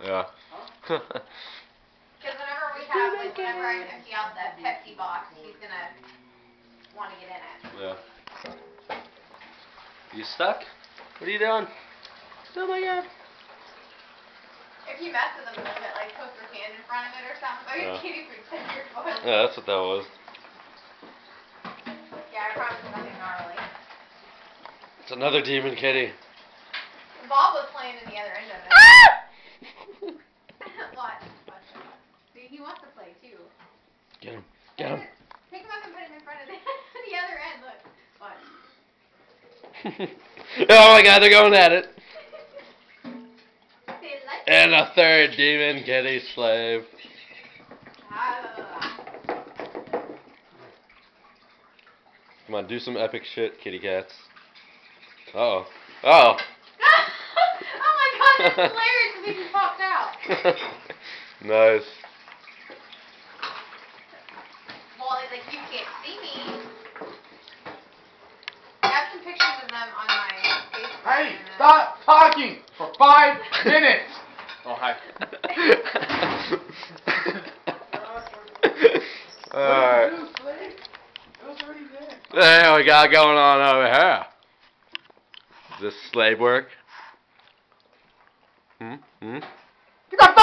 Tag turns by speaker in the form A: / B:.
A: Yeah.
B: Because whenever I empty out that Pepsi box, he's gonna want to get in it.
A: Yeah. You stuck? What are you doing? Oh my god.
B: If you mess with him a little bit, like poke your hand in front of it or something, like a kitty food in your foot.
A: Yeah, that's what that was.
B: Yeah, I promise nothing gnarly.
A: It's another demon kitty.
B: Bob was playing in the other end of it. Watch. See, he wants to play too.
A: Get him. Get him.
B: Pick him up and put him in front of the other end. Look. Watch.
A: Oh my god, they're going at it.
B: Like
A: And a third demon kitty slave. Come on, do some epic shit, kitty cats. Uh-oh. Uh-oh.
B: Oh my god, that's hilarious because he just popped out.
A: Nice.
B: Well, it's like, you can't see me. I have some pictures of them on my Facebook.
C: Hey, stop talking for 5 minutes. Oh, hi.
A: Alright. There we got going on over here. Is this slave work? Hmm?
C: You got fucking camera out of my face!